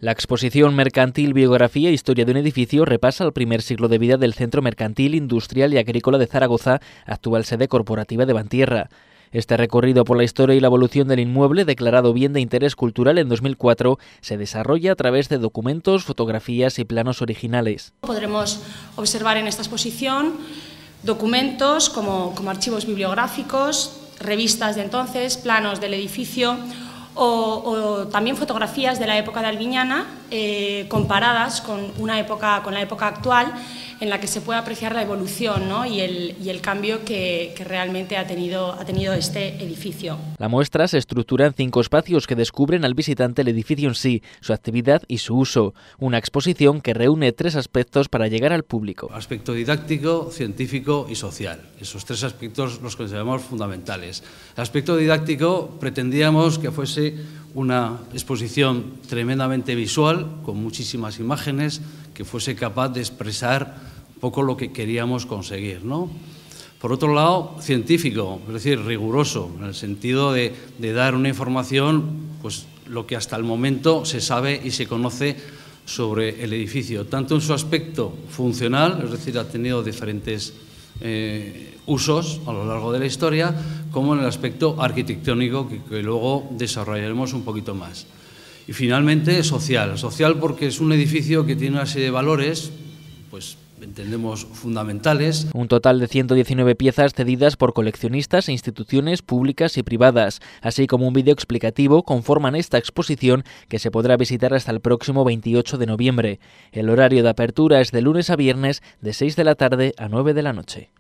La exposición Mercantil, Biografía e Historia de un edificio repasa el primer siglo de vida del Centro Mercantil, Industrial y Agrícola de Zaragoza, actual sede corporativa de Bantierra. Este recorrido por la historia y la evolución del inmueble, declarado bien de interés cultural en 2004, se desarrolla a través de documentos, fotografías y planos originales. Podremos observar en esta exposición documentos como archivos bibliográficos, revistas de entonces, planos del edificio o también fotografías de la época de Albiñana comparadas con la época actual, en la que se puede apreciar la evolución, ¿no? y el cambio que realmente ha tenido este edificio. La muestra se estructura en 5 espacios que descubren al visitante el edificio en sí, su actividad y su uso. Una exposición que reúne 3 aspectos para llegar al público. Aspecto didáctico, científico y social. Esos 3 aspectos los consideramos fundamentales. El aspecto didáctico pretendíamos que fuese una exposición tremendamente visual, con muchísimas imágenes, que fuese capaz de expresar un poco lo que queríamos conseguir, ¿no? Por otro lado, científico, es decir, riguroso, en el sentido de dar una información, pues lo que hasta el momento se sabe y se conoce sobre el edificio, tanto en su aspecto funcional, es decir, ha tenido diferentes usos a lo largo de la historia, como en el aspecto arquitectónico que luego desarrollaremos un poquito más. Y finalmente social porque es un edificio que tiene una serie de valores, pues entendemos fundamentales. Un total de 119 piezas cedidas por coleccionistas e instituciones públicas y privadas, así como un vídeo explicativo conforman esta exposición que se podrá visitar hasta el próximo 28 de noviembre. El horario de apertura es de lunes a viernes de 6 de la tarde a 9 de la noche.